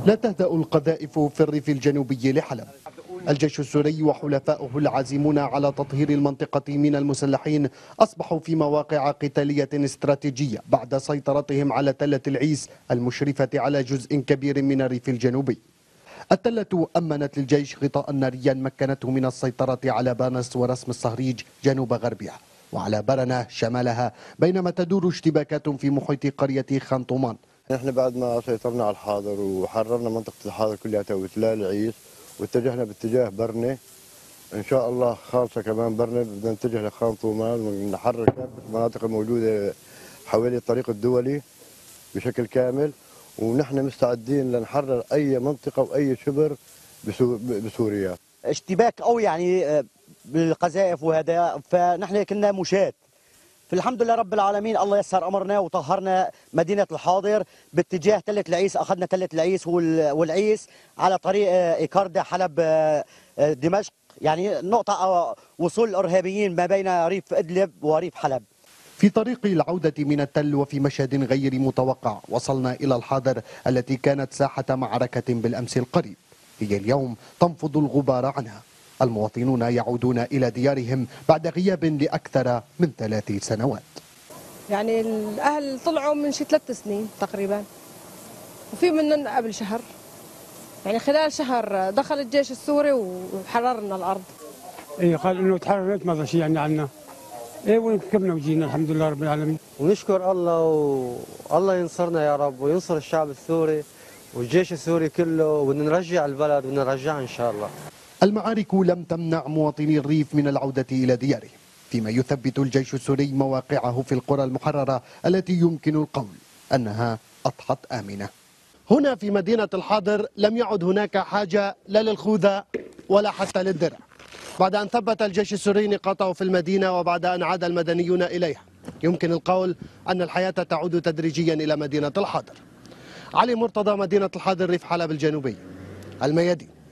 لا تهدأ القذائف في الريف الجنوبي لحلب. الجيش السوري وحلفائه العازمون على تطهير المنطقة من المسلحين أصبحوا في مواقع قتالية استراتيجية بعد سيطرتهم على تلة العيس المشرفة على جزء كبير من الريف الجنوبي. التلة أمنت للجيش غطاء ناريا مكنته من السيطرة على بانس ورسم الصهريج جنوب غربها وعلى برنة شمالها، بينما تدور اشتباكات في محيط قرية خان طومان. نحن بعد ما سيطرنا على الحاضر وحررنا منطقة الحاضر كلها وتلال العيس واتجهنا باتجاه برنة، إن شاء الله خالصة كمان برنة بدنا نتجه لخان طومان ونحرر كافة المناطق الموجودة حوالي الطريق الدولي بشكل كامل، ونحن مستعدين لنحرر أي منطقة وأي شبر بسوريا. اشتباك قوي يعني بالقذائف وهذا، فنحن كنا مشاة. فالحمد لله رب العالمين الله يسر امرنا وطهرنا مدينه الحاضر باتجاه تله العيس. اخذنا تله العيس والعيس على طريق ايكاردا حلب دمشق، يعني نقطه وصول الارهابيين ما بين ريف ادلب وريف حلب. في طريق العودة من التل وفي مشهد غير متوقع وصلنا إلى الحاضر التي كانت ساحة معركة بالأمس القريب. هي اليوم تنفض الغبار عنها. المواطنون يعودون إلى ديارهم بعد غياب لأكثر من 3 سنوات. يعني الأهل طلعوا من شي 3 سنين تقريبا، وفي منهم قبل شهر. يعني خلال شهر دخل الجيش السوري وحررنا الأرض. ايه قال انه تحررت ما شيء يعني عنا. ايه وركبنا وجينا الحمد لله رب العالمين. ونشكر الله والله ينصرنا يا رب وينصر الشعب السوري والجيش السوري كله، وبدنا نرجع البلد وبدنا نرجعها ان شاء الله. المعارك لم تمنع مواطني الريف من العودة إلى ديارهم، فيما يثبت الجيش السوري مواقعه في القرى المحررة التي يمكن القول أنها أضحت آمنة. هنا في مدينة الحاضر لم يعد هناك حاجة لا للخوذة ولا حتى للدرع، بعد أن ثبت الجيش السوري نقاطه في المدينة وبعد أن عاد المدنيون إليها. يمكن القول أن الحياة تعود تدريجيا إلى مدينة الحاضر. علي مرتضى، مدينة الحاضر، ريف حلب الجنوبي، الميادين.